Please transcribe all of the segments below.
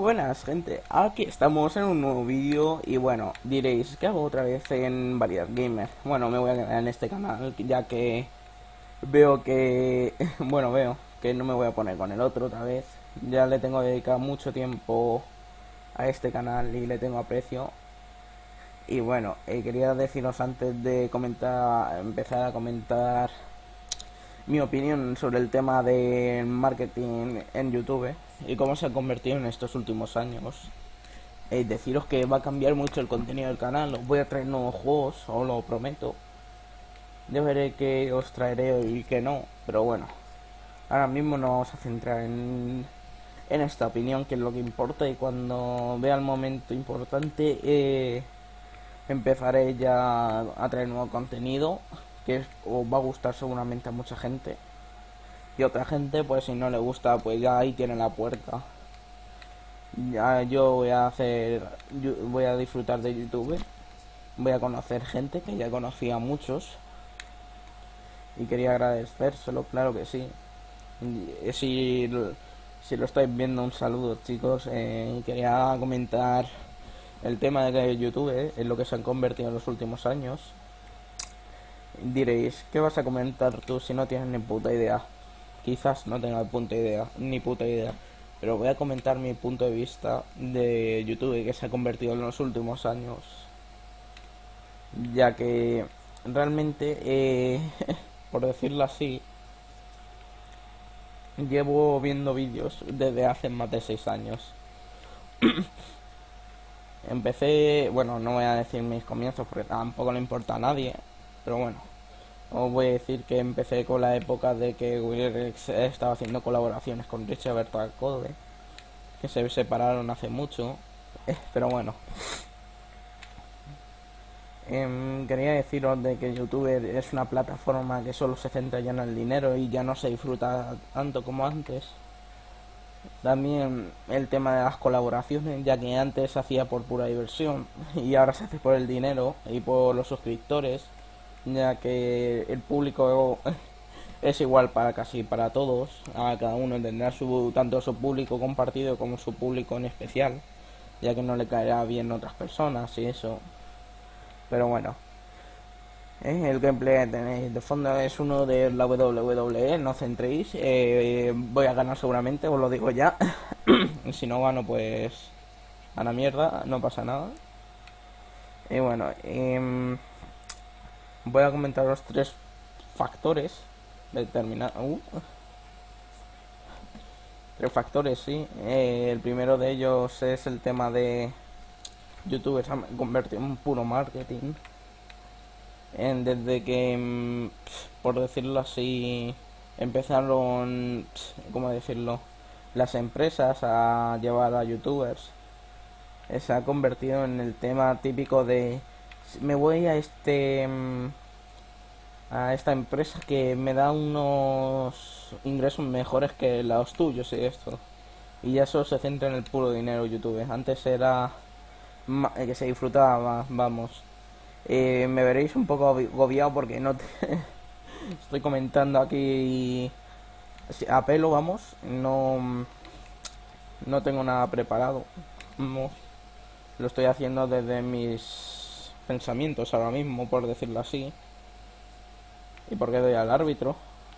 Buenas gente, aquí estamos en un nuevo vídeo y bueno, diréis, ¿qué hago otra vez en Variedad Gamer? Bueno, me voy a quedar en este canal ya que veo que, bueno, veo que no me voy a poner con el otro otra vez. Ya le tengo dedicado mucho tiempo a este canal y le tengo aprecio. Y bueno, quería deciros antes de empezar a comentar mi opinión sobre el tema del marketing en YouTube y cómo se ha convertido en estos últimos años. Deciros que va a cambiar mucho el contenido del canal, os voy a traer nuevos juegos, os lo prometo. Ya veré que os traeré y que no, pero bueno, ahora mismo nos vamos a centrar en esta opinión, que es lo que importa, y cuando vea el momento importante empezaré ya a traer nuevo contenido que os va a gustar seguramente a mucha gente, y otra gente pues si no le gusta pues ya ahí tiene la puerta. Ya yo voy a disfrutar de YouTube, voy a conocer gente que ya conocía a muchos y quería agradecérselo, claro que sí. Si lo estáis viendo, un saludo chicos. Quería comentar el tema de que YouTube es lo que se han convertido en los últimos años. Diréis, ¿qué vas a comentar tú si no tienes ni puta idea? Quizás no tenga ni puta idea, pero voy a comentar mi punto de vista de YouTube que se ha convertido en los últimos años, ya que realmente, por decirlo así, llevo viendo vídeos desde hace más de 6 años. Empecé, bueno, no voy a decir mis comienzos porque tampoco le importa a nadie, pero bueno, os voy a decir que empecé con la época de que Wilrex estaba haciendo colaboraciones con Richard Bertal Code, que se separaron hace mucho, pero bueno. Quería deciros de que YouTube es una plataforma que solo se centra ya en el dinero y ya no se disfruta tanto como antes. También el tema de las colaboraciones, ya que antes se hacía por pura diversión y ahora se hace por el dinero y por los suscriptores, ya que el público es igual para casi para todos, a cada uno tendrá tanto su público compartido como su público en especial, ya que no le caerá bien a otras personas y eso. Pero bueno, el gameplay que tenéis de fondo es uno de la WWE, no centréis, voy a ganar seguramente, os lo digo ya. Si no gano pues a la mierda, no pasa nada. Y bueno, voy a comentar los tres factores determinados. Tres factores, sí. El primero de ellos es el tema de YouTube se ha convertido en puro marketing. Desde que, por decirlo así, empezaron, ¿cómo decirlo?, las empresas a llevar a youtubers, se ha convertido en el tema típico de me voy a esta empresa que me da unos ingresos mejores que los tuyos y esto, y ya solo se centra en el puro dinero YouTube. Antes era que se disfrutaba más, vamos. Me veréis un poco agobiado porque no estoy comentando aquí a pelo, vamos. No tengo nada preparado, vamos. Lo estoy haciendo desde mis pensamientos ahora mismo, por decirlo así. ¿Y por qué doy al árbitro?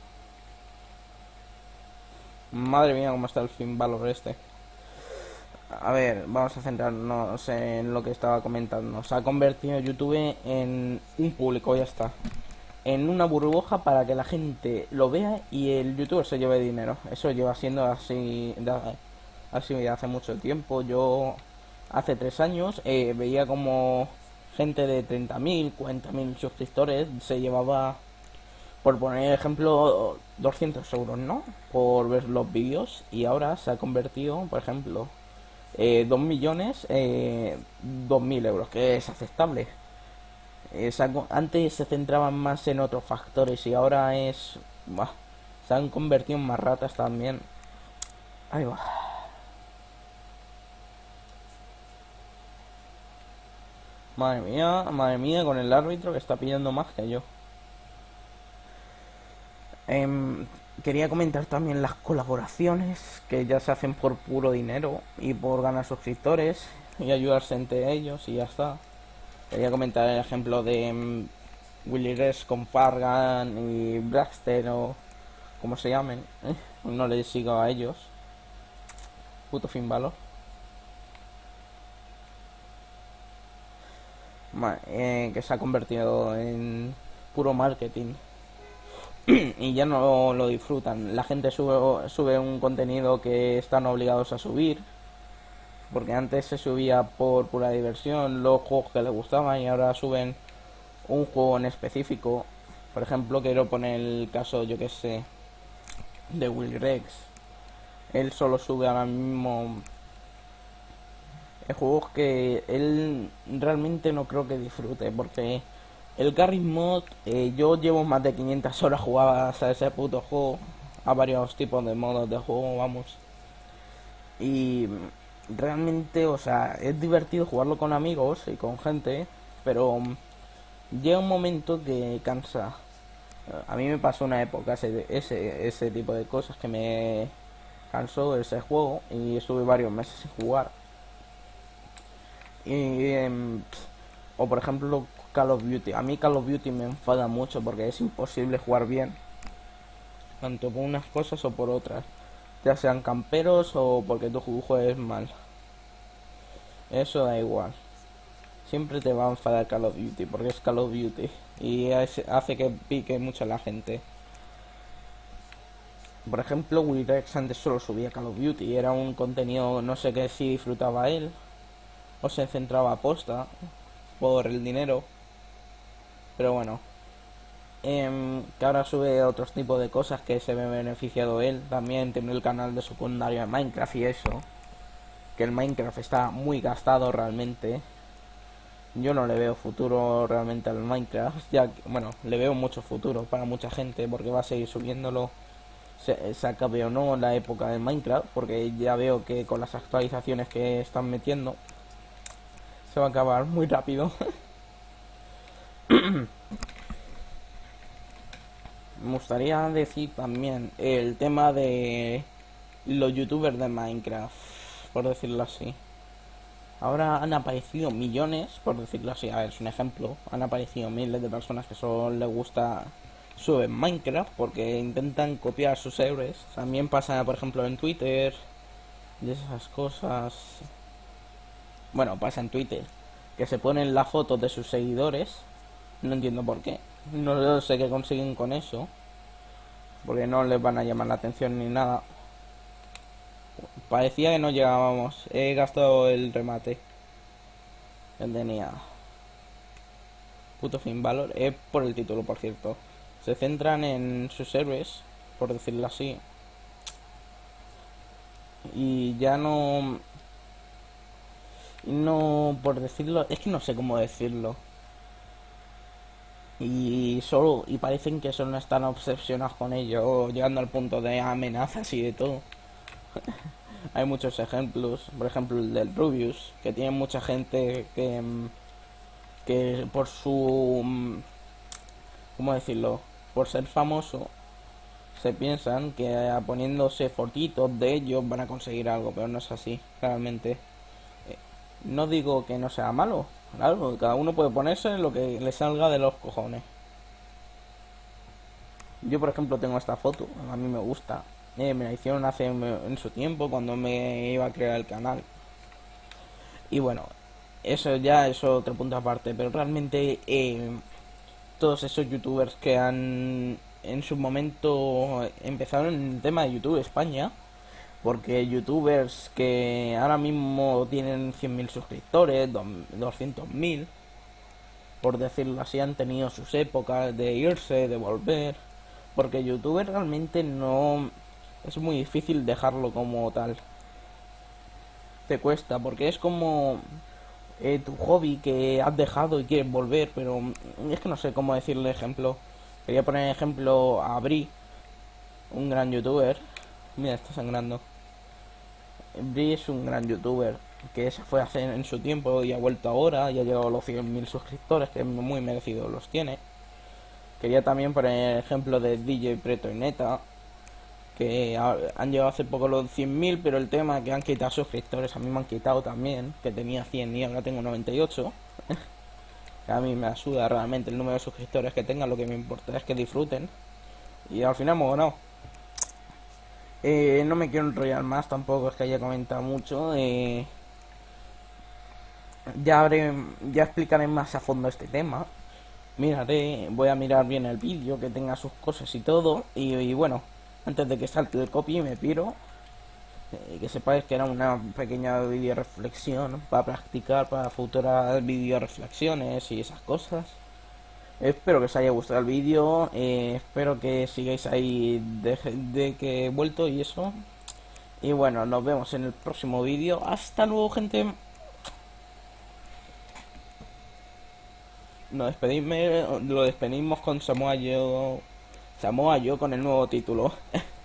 Madre mía, cómo está el Finn Balor este. A ver, vamos a centrarnos en lo que estaba comentando. Se ha convertido YouTube en un público, ya está. En una burbuja para que la gente lo vea y el youtuber se lleve dinero. Eso lleva siendo así de hace mucho tiempo. Yo hace 3 años veía como gente de 30.000, 40.000 suscriptores se llevaba, por poner ejemplo, 200 euros, ¿no? Por ver los vídeos, y ahora se ha convertido, por ejemplo, 2 millones, 2.000 euros, que es aceptable. Antes se centraban más en otros factores y ahora se han convertido en más ratas también. Ahí va. Madre mía, con el árbitro que está pillando más que yo. Em, Quería comentar también las colaboraciones que ya se hacen por puro dinero y por ganar suscriptores y ayudarse entre ellos y ya está. Quería comentar el ejemplo de Willy Rex con Fargan y Braxter o como se llamen. No les sigo a ellos. Puto Finn Balor. Que se ha convertido en puro marketing y ya no lo disfrutan. La gente sube un contenido que están obligados a subir, porque antes se subía por pura diversión los juegos que les gustaban y ahora suben un juego en específico. Por ejemplo, quiero poner el caso, yo que sé, de Will Rex. Él solo sube ahora mismo juegos que él realmente no creo que disfrute, porque el Garry's Mod, yo llevo más de 500 horas jugadas a ese puto juego, a varios tipos de modos de juego, vamos. Y realmente, o sea, es divertido jugarlo con amigos y con gente, pero llega un momento que cansa. A mí me pasó una época ese tipo de cosas que me cansó ese juego y estuve varios meses sin jugar. Y, o por ejemplo Call of Duty. A mí Call of Duty me enfada mucho porque es imposible jugar bien, tanto por unas cosas o por otras, ya sean camperos o porque tu juegues mal. Eso da igual. Siempre te va a enfadar Call of Duty porque es Call of Duty y hace que pique mucho a la gente. Por ejemplo, Wirex antes solo subía Call of Duty y era un contenido, no sé qué si disfrutaba él o se centraba a posta por el dinero, pero bueno, que ahora sube otros tipos de cosas que se ve beneficiado él. También tiene el canal de secundario de Minecraft y eso, que el Minecraft está muy gastado realmente. Yo no le veo futuro realmente al Minecraft, ya que, bueno, le veo mucho futuro para mucha gente porque va a seguir subiéndolo, se acabe o no la época del Minecraft, porque ya veo que con las actualizaciones que están metiendo se va a acabar muy rápido. Me gustaría decir también el tema de los youtubers de Minecraft, por decirlo así. Ahora han aparecido millones, por decirlo así, a ver, es un ejemplo. Han aparecido miles de personas que solo les gusta suben Minecraft porque intentan copiar sus héroes. También pasa, por ejemplo, en Twitter y esas cosas. Bueno, pasa en Twitter que se ponen las fotos de sus seguidores. No entiendo por qué. No sé qué consiguen con eso, porque no les van a llamar la atención ni nada. Parecía que no llegábamos. He gastado el remate que tenía. Puto Finn Balor. Es por el título, por cierto. Se centran en sus héroes, por decirlo así. Y ya no... No, por decirlo... Es que no sé cómo decirlo. Y parecen que solo están obsesionados con ello, llegando al punto de amenazas y de todo. Hay muchos ejemplos, por ejemplo el del Rubius, que tiene mucha gente que por su, ¿cómo decirlo? Por ser famoso, se piensan que poniéndose fotitos de ellos van a conseguir algo, pero no es así, realmente. No digo que no sea malo, claro, cada uno puede ponerse lo que le salga de los cojones. Yo, por ejemplo, tengo esta foto, a mí me gusta. Me la hicieron hace en su tiempo cuando me iba a crear el canal. Y bueno, eso ya es otro punto aparte, pero realmente todos esos youtubers que han en su momento empezaron en el tema de YouTube España, porque youtubers que ahora mismo tienen 100.000 suscriptores, 200.000, por decirlo así, han tenido sus épocas de irse, de volver, porque youtuber realmente no es muy difícil dejarlo como tal. Te cuesta, porque es como tu hobby que has dejado y quieres volver, pero es que no sé cómo decirle ejemplo. Quería poner ejemplo a Bri, un gran youtuber. Mira, está sangrando. Bri es un gran youtuber que se fue a hacer en su tiempo y ha vuelto ahora y ha llegado a los 100.000 suscriptores, que muy merecido los tiene. Quería también poner el ejemplo de DJ Preto y Neta, que han llegado hace poco los 100.000, pero el tema es que han quitado suscriptores, a mí me han quitado también, que tenía 100 y ahora tengo 98. Que a mí me ayuda realmente el número de suscriptores que tengan, lo que me importa es que disfruten. Y al final hemos ganado. No me quiero enrollar más, tampoco es que haya comentado mucho. Ya explicaré más a fondo este tema. Voy a mirar bien el vídeo, que tenga sus cosas y todo. Y bueno, antes de que salte el copy me piro. Que sepáis que era una pequeña video reflexión para practicar para futuras video reflexiones y esas cosas. Espero que os haya gustado el vídeo, espero que sigáis ahí de que he vuelto y eso. Y bueno, nos vemos en el próximo vídeo. Hasta luego, gente. Lo despedimos con Samoa Joe con el nuevo título.